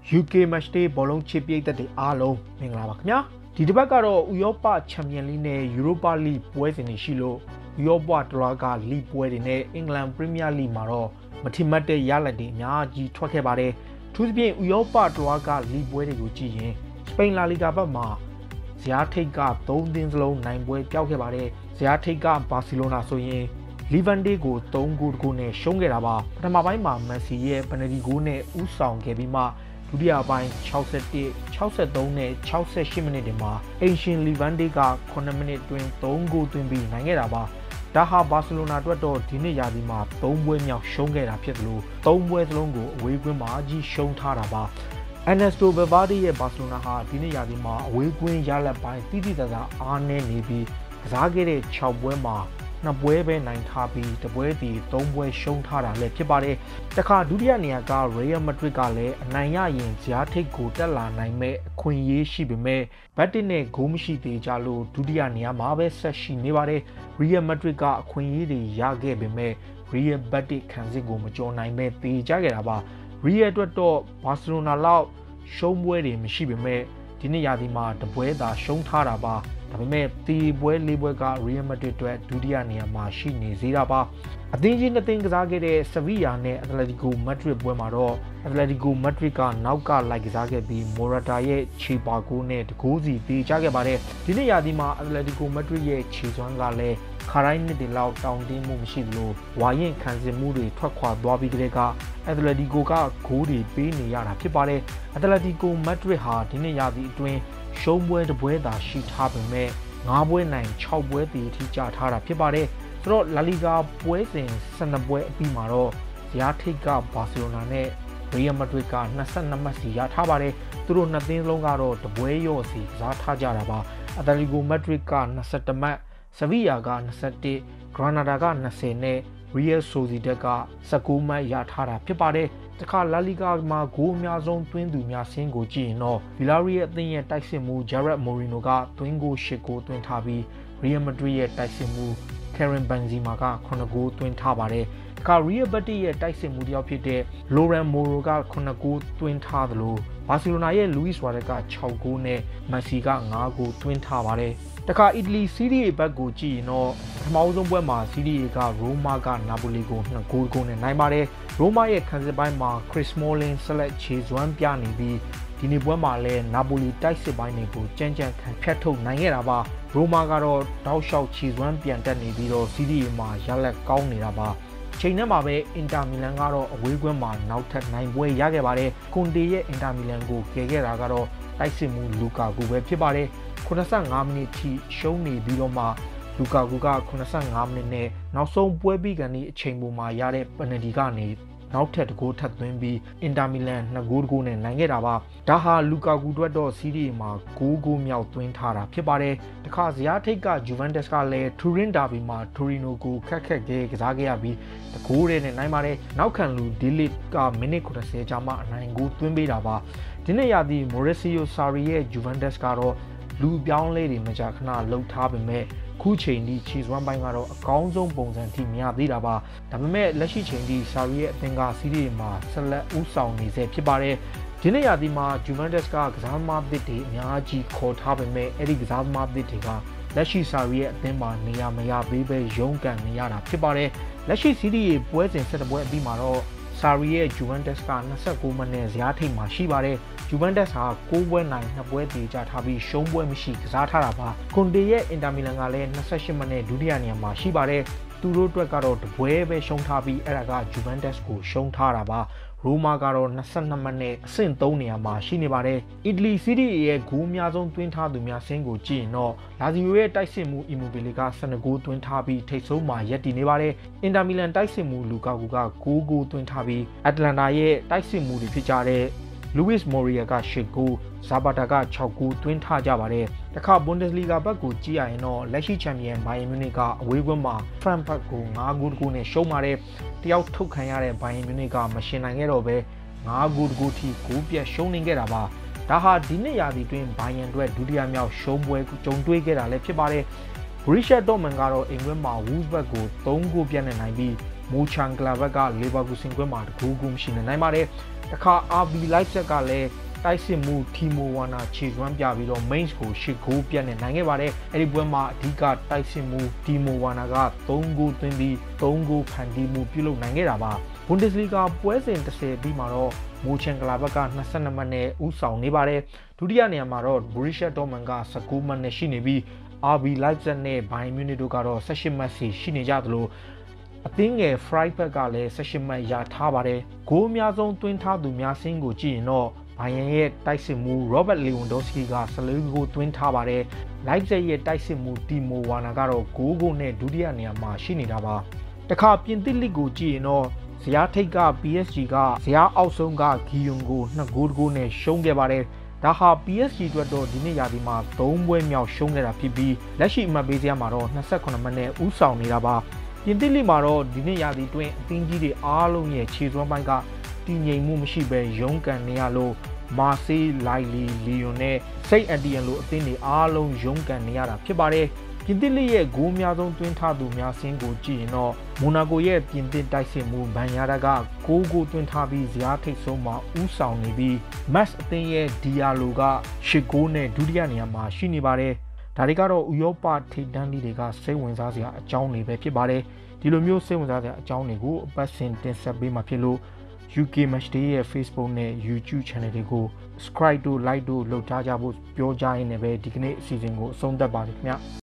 UK match day ဘောလုံးချစ်ပြိတ်သက်တွေအားလုံးမင်္ဂလာပါခင်ဗျာဒီတစ်ပတ်ကတော့ဥရောပချန်ပီယံလိနဲ့ Europa League ပွဲစဉ်တွေရှိလို့ဥရောပတလွားကလိပွဲတွေနဲ့အင်္ဂလန်ပရီးမီးယားလိမှာတော့မထင်မှတ်တဲ့ရလဒ်တွေအများကြီးထွက်ခဲ့ပါတယ်ထူးသဖြင့်ဥရောပတလွားကလိပွဲတွေကိုကြည့်ရင်စပိန်လာလီဂါဘက်မှာဇယားထိတ်က3သင်းစလုံးနိုင်ပွဲပြောက်ခဲ့ပါတယ်ဇယားထိတ်ကဘာစီလိုနာဆိုရင်လီဗန်ဒေးကို3ဂိုးတကူနဲ့ရှုံးခဲ့တာပါပထမပိုင်းမှာမန်စီရဲ့ပယ်နတီဂိုးနဲ့ဥဆောင်ခဲ့ပြီးမှဒုတိယပိုင်း61 63နဲ့68မိနစ်တွေမှာအင်ရှင်လီဗန်ဒေးက9မိနစ်တွင်3ဂိုးသွင်းပြီးနိုင်ခဲ့တာပါဒါဟာဘာစီလိုနာအတွက်တော့ဒီနှစ်ရာသီမှာ3ပွဲမြောက်ရှုံးခဲ့တာဖြစ်သလို3ပွဲစလုံးကိုအဝေးကွင်းမှာကြီးရှုံးထားတာပါErnesto Valverde ရဲ့ဘာစီလိုနာဟာဒီနှစ်ရာသီမှာအဝေးကွင်းရလဒ်ပိုင်းတိတိကျကျအားနည်းနေပြီးကစားခဲ့တဲ့6ပွဲမှာ2ပွဲပဲနိုင်ထားပြီးတပွဲတည်3ပွဲရှုံးထားတာလည်းဖြစ်ပါတယ်။တခါဒုတိယနေရာက Real Madrid ကလည်းအနိုင်ရရင်ဇယားထိပ်ကိုတက်လာနိုင်မဲ့အခွင့်အရေးရှိပေမဲ့ဘတ်တစ်နဲ့ဂိုးမရှိသေးကြလို့ဒုတိယနေရာမှာပဲဆက်ရှိနေပါတယ်။ Real Madrid ကအခွင့်အရေးတွေရခဲ့ပေမဲ့ Real ဘတ်တစ်ခံစစ်ကိုမကျော်နိုင်မဲ့သေးကြခဲ့တာပါ။ Real အတွက်တော့ Barcelona လောက်ရှုံးပွဲတွေမရှိပေမဲ့ဒီနှစ်ရာသီမှာတပွဲသာရှုံးထားတာပါဒါပေမဲ့ဒီပွဲ၄ပွဲက Real Madrid အတွက်ဒုတိယနေရာမှာရှိနေသေးတာပါအသင်းကြီးနှစ်သင်းကစားခဲ့တဲ့ Sevilla နဲ့ Atletico Madrid ပွဲမှာတော့ Atletico Madrid ကနောက်ကလိုက်ကစားခဲ့ပြီး Morata ရဲ့ခြေပါဂိုးနဲ့တကိုးစီပေးချခဲ့ပါတယ်ဒီနေ့ရာသီမှာ Atletico Madrid ရဲ့ခြေစွမ်းကလည်းခါတိုင်းနှစ်တွေလောက်တောင်းတင်းမှုမရှိသလိုဝါရင်ခံစစ်မှုတွေထွက်ခွာသွားပြီးတဲ့က Atletico ကဂိုးတွေပေးနေရတာဖြစ်ပါတယ် Atletico Madrid ဟာဒီနေ့ရာသီအတွင်းရှုံးပွဲတစ်ပွဲသာရှိထားပေမဲ့9ပွဲနိုင်6ပွဲတည်ထိကြထားတာဖြစ်ပါတယ်ဆိုတော့ La Liga ပွဲစဉ်12ပွဲအပြီးမှာတော့ဇယားထိပ်ကဘာစီလိုနာနဲ့ Real Madrid က22မှတ်စီရထားပါတယ်သူတို့နှစ်သင်းလုံးကတော့တပွဲရော့စီကစားထားကြတာပါ Atletico Madrid က21မှတ် Sevilla က21 Granada က20နဲ့ Real Sociedad က19မှတ်ရထားတာဖြစ်ပါတယ်တခါ La Liga မှာဂိုးအများဆုံးသွင်းသူများဆင်းကိုကြည့်ရင်တော့ Villarreal အသင်းရဲ့တိုက်စစ်မှု Gerard Moreno ကသွင်းဂိုး8ဂိုးသွင်းထားပြီး Real Madrid ရဲ့တိုက်စစ်မှု Karim Benzema က9ဂိုးသွင်းထားပါတယ်တခါ Real Betis ရဲ့တိုက်စစ်မှုတစ်ယောက်ဖြစ်တဲ့ Loren Moro က9ဂိုးသွင်းထားသလို Barcelona ရဲ့ Luis Suarez က6ဂိုးနဲ့ Messi က9ဂိုးသွင်းထားပါတယ်တခါ Italy Serie A ဘက်ကိုကြည့်ရင်တော့ပထမဆုံးပွဲမှာ Serie A က Roma က Napoli ကို2ဂိုးကိုနဲ့နိုင်ပါတယ် Roma ရဲ့ခံစစ်ပိုင်းမှာ Chris Smalling ဆက်လက်ခြေစွမ်းပြနေပြီးဒီနေ့ပွဲမှာလည်း Napoli တိုက်စစ်ပိုင်းတွေကိုကြမ်းကြမ်းခံဖြတ်ထုတ်နိုင်ခဲ့တာပါ Roma ကတော့တောက်လျှောက်ခြေစွမ်းပြန်တက်နေပြီးတော့ Serie A မှာရလဒ်ကောင်းနေတာပါချိန်နဲ့မှာပဲ Inter Milan ကတော့အဝေးကွင်းမှာနောက်ထပ်နိုင်ပွဲရခဲ့ပါတယ် Conte ရဲ့ Inter Milan ကိုကယ်ခဲ့တာကတော့တိုက်စစ်မှု Lukaku ပဲဖြစ်ပါတယ်85မိနစ်ထိရှုံးနေပြီးတော့မှလူကာကူက85မိနစ်နဲ့နောက်ဆုံးပွဲပြီးကန်ဒီအချိန်ပေါ်မှာရတဲ့ပယ်နတီကနေနောက်ထပ်တကူထပ်သွင်းပြီးအင်တာမီလန်2ဂိုးတကူနဲ့နိုင်ခဲ့တာပါဒါဟာလူကာကူအတွက်တော့စီးရီးမှာ9ဂိုးမြောက်သွင်းထားတာဖြစ်ပါတယ်တခါဇယားထိပ်က Juventus ကလည်း Turin Derby မှာ Torino ကိုခက်ကစားခဲ့ရပြီးတကူနဲ့နိုင်ပါတယ်နောက်ခံလူ Delete ကမိနစ်90ကြာမှအနိုင်ဂိုးသွင်းပေးတာပါဒီနေ့ရာသီ Maurizio Sarri ရဲ့ Juventus ကတော့လူပြောင်းလဲတွေမကြာခဏလှုပ်ထားပေမဲ့ခုချိန်ဒီခြေစွမ်းပိုင်းကတော့အကောင်းဆုံးပုံစံထိမရသေးတာပါဒါပေမဲ့လက်ရှိချိန်ဒီဆာရီရဲ့အသင်းကစီးရီးမှာဆက်လက်ဦးဆောင်နေစေဖြစ်ပါတယ်ဒီနေ့ရာသီမှာ Juventus ကကစားသမားသစ်တွေအများကြီးခေါ်ထားပေမဲ့အဲ့ဒီကစားသမားသစ်တွေကလက်ရှိဆာရီရဲ့အသင်းမှာနေရာမရပေးပဲရုန်းကန်နေရတာဖြစ်ပါတယ်လက်ရှိစီးရီးပွဲစဉ်17ပွဲအပြီးမှာတော့ဆာရီရဲ့ Juventus က29မှတ်နဲ့ဇယားထိပ်မှာရှိပါတယ် Juventus ဟာ9ပွဲနိုင်2ပွဲတည်ကြထားပြီးရှုံးပွဲမရှိကစားထားတာပါ Conte ရဲ့ Inter Milan ကလည်း28မှတ်နဲ့ဒုတိယနေရာမှာရှိပါတယ်သူတို့အတွက်ကတော့တပွဲပဲရှုံးထားပြီးအဲ့ဒါက Juventus ကိုရှုံးထားတာပါ Roma ကတော့22မှတ်နဲ့အဆင့်3နေရာမှာရှိနေပါတယ် Italy Serie A ရဲ့ဂိုးအများဆုံးသွင်းထားသူများဆင်းကိုကြည့်ရင်တော့ Lazio ရဲ့တိုက်စစ်မှု Immobile က12ဂိုးသွင်းထားပြီးထိပ်ဆုံးမှာရပ်တည်နေပါတယ် Inter Milan တိုက်စစ်မှု Lukaku က9ဂိုးသွင်းထားပြီး Atalanta ရဲ့တိုက်စစ်မှုတွေဖြစ်ကြတဲ့Luis Moria က8ဂိုး Zapata က6ဂိုးသွင်းထားကြပါတယ်။တခါ Bundesliga ဘက်ကိုကြည့်ရရင်တော့လက်ရှိချန်ပီယံ Bayern Munich ကအဝေးကွင်းမှာ Frankfurt ကို9ဂိုးတကူနဲ့ရှုံးပါတယ်။တယောက်ထုတ်ခံရတဲ့ Bayern Munich ကမရှင်နိုင်ခဲ့တော့ပဲ9ဂိုးတကူထိဂိုးပြတ်ရှုံးနေခဲ့တာပါ။ဒါဟာဒီနှစ်ရာသီတွင် Bayern အတွက်ဒုတိယမြောက်ရှုံးပွဲကြုံတွေ့ခဲ့တာလည်းဖြစ်ပါတယ်။ Borussia Dortmund ကတော့အင်္ဂလန်မှာ Wolfsburg ကို3ဂိုးပြတ်နဲ့နိုင်ပြီး Mönchengladbach က Leverkusen ကွင်းမှာ2ဂိုးမရှိနဲ့နိုင်ပါတယ်။တခါ RB Leipzig ကလည်းတိုက်စစ်မှုထီမိုဝါနာခြေစွမ်းပြပြီးတော့ Mainz ကို10 ဂိုးပြတ်နဲ့နိုင်ခဲ့ပါတယ်။အဲ့ဒီပွဲမှာအဓိကတိုက်စစ်မှုတီမိုဝါနာက3 ဂိုးသွင်းပြီး3 ဂိုးဖန်တီးမှုပြုလုပ်နိုင်ခဲ့တာပါ။ Bundesliga ပွဲစဉ်10ပြီးမှာတော့မိုချန်ဂလာဘတ်က22မှတ်နဲ့ဦးဆောင်နေပါတယ်။ဒုတိယနေရာမှာတော့ Borussia Dortmund က19မှတ်နဲ့ရှိနေပြီး RB Leipzig နဲ့ Bayern Munich တို့ကတော့18မှတ်စီရှိနေကြသလိုအသင်းငယ် Freiburg ကလည်း18မှတ်ရထားပါတယ်။ဂိုးအများဆုံးသွင်းထားသူများစင်းကိုကြည့်ရင်တော့ဘိုင်ယန်ရဲ့တိုက်စစ်မှု Robert Lewandowski က14 ဂိုးသွင်းထားပါတယ်။ Leipzig ရဲ့တိုက်စစ်မှုတီမိုဝါနာကတော့9 ဂိုးနဲ့ဒုတိယနေရာမှာရှိနေတာပါ။တခါပြင်သစ်လိကိုကြည့်ရင်တော့ဇယားထိပ်က PSG ကဇယားအောက်ဆုံးကဂီယွန်ကို2 ဂိုးတဂိုးနဲ့ရှုံးခဲ့ပါတယ်။ဒါဟာ PSG အတွက်တော့ဒီနေ့ရာသီမှာ3ပွဲမြောက်ရှုံးခဲ့တာဖြစ်ပြီးလက်ရှိအမှတ်ပေးစရာမှာတော့28မှတ်နဲ့ဦးဆောင်နေတာပါ။ပြင်သစ်လိမှာတော့ဒီနေ့ရာသီတွင်အသင်းကြီးတွေအားလုံးရဲ့ခြေစွမ်းပိုင်းကတည်ငြိမ်မှုမရှိဘဲရုန်းကန်နေရလို့မာဆေးလိုက်လီလီယွန်နဲ့စိတ်အန်တီယန်လိုအသင်းတွေအားလုံးရုန်းကန်နေရတာဖြစ်ပါတယ်။ပြင်သစ်လိရဲ့ဂိုးများဆုံးသွင်းထားသူများစင်းကိုကြည့်ရင်တော့မိုနာကိုရဲ့ပြင်သစ်တိုက်စစ်မှုဘန်ယာဒါက9 ဂိုးသွင်းထားပြီးဇယားထိပ်ဆုံးမှာဦးဆောင်နေပြီးမတ်အသင်းရဲ့ဒီယာလိုက10 ဂိုးနဲ့ဒုတိယနေရာမှာရှိနေပါတယ်။ဒါတွေကတော့ဥရောပထိပ်တန်းလိတွေကစိတ်ဝင်စားစရာအကြောင်းတွေပဲဖြစ်ပါတယ်။ဒီလိုမျိုးစိတ်ဝင်စားစရာအကြောင်းတွေကိုအပတ်စဉ်တင်ဆက်ပေးမှာဖြစ်လို့ UK Matchday ရဲ့ Facebook နဲ့ YouTube Channel တွေကို subscribe တို့ like တို့လုပ်ထားကြဖို့ပြောကြရင်းနဲ့ပဲဒီကနေ့အစီအစဉ်ကိုအဆုံးသတ်ပါရခင်ဗျာ